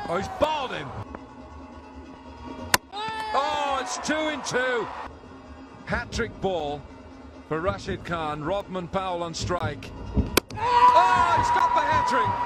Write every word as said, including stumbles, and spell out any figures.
Oh, he's bowled him. Oh, it's two in two. Hat-trick ball for Rashid Khan. Rodman Powell on strike. Oh, he's got the hat-trick.